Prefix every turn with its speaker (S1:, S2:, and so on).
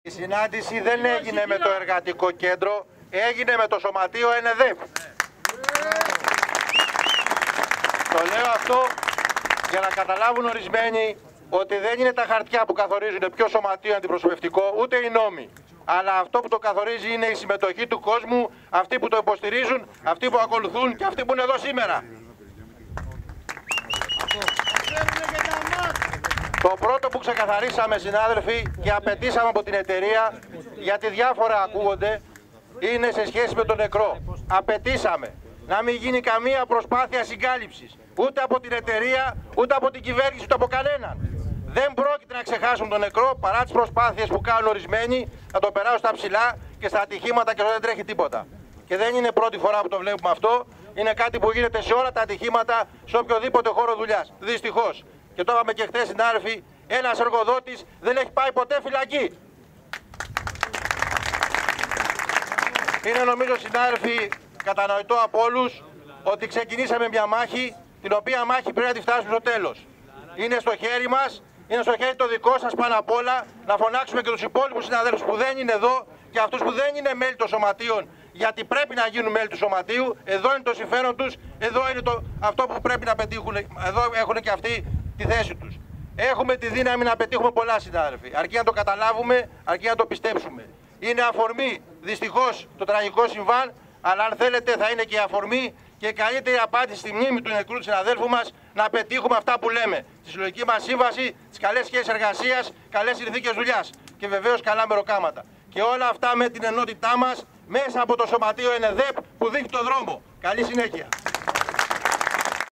S1: Η συνάντηση δεν έγινε με το εργατικό κέντρο, έγινε με το σωματείο ΕΝΕΔΕΠ. Το λέω αυτό για να καταλάβουν ορισμένοι ότι δεν είναι τα χαρτιά που καθορίζουν ποιο σωματείο είναι αντιπροσωπευτικό, ούτε οι νόμοι. Αλλά αυτό που το καθορίζει είναι η συμμετοχή του κόσμου, αυτοί που το υποστηρίζουν, αυτοί που ακολουθούν και αυτοί που είναι εδώ σήμερα. Το πρώτο που ξεκαθαρίσαμε, συνάδελφοι, και απαιτήσαμε από την εταιρεία, γιατί διάφορα ακούγονται, είναι σε σχέση με τον νεκρό. Απαιτήσαμε να μην γίνει καμία προσπάθεια συγκάλυψης, ούτε από την εταιρεία, ούτε από την κυβέρνηση, ούτε από κανέναν. Δεν πρόκειται να ξεχάσουν τον νεκρό, παρά τις προσπάθειες που κάνουν ορισμένοι, να το περάσουν στα ψηλά και στα ατυχήματα και δεν τρέχει τίποτα. Και δεν είναι πρώτη φορά που το βλέπουμε αυτό, είναι κάτι που γίνεται σε όλα τα ατυχήματα, σε οποιοδήποτε χώρο δουλειάς. Δυστυχώς. Και το είπαμε και χθες, συνάδελφοι, ένας εργοδότης δεν έχει πάει ποτέ φυλακή. Είναι, νομίζω, συνάδελφοι, κατανοητό από όλους ότι ξεκινήσαμε μια μάχη, την οποία μάχη πρέπει να τη φτάσουμε στο τέλος. Είναι στο χέρι μας, είναι στο χέρι το δικό σας πάνω απ' όλα, να φωνάξουμε και τους υπόλοιπους συναδέλφους που δεν είναι εδώ και αυτούς που δεν είναι μέλη των σωματείων, γιατί πρέπει να γίνουν μέλη του σωματείου. Εδώ είναι το συμφέρον τους, εδώ είναι αυτό που πρέπει να πετύχουν, εδώ έχουν και αυτοί τη θέση τους. Έχουμε τη δύναμη να πετύχουμε πολλά, συνάδελφοι, αρκεί να το καταλάβουμε, αρκεί να το πιστέψουμε. Είναι αφορμή, δυστυχώς, το τραγικό συμβάν, αλλά αν θέλετε θα είναι και η αφορμή και η καλύτερη απάντηση στη μνήμη του νεκρού του συναδέλφου μας να πετύχουμε αυτά που λέμε. Στη συλλογική μας σύμβαση, τις καλές σχέσεις εργασίας, καλές συνθήκες δουλειάς και βεβαίως καλά μεροκάματα. Και όλα αυτά με την ενότητά μας μέσα από το σωματείο ΕΝΕΔΕΠ που δείχνει το δρόμο. Καλή συνέχεια.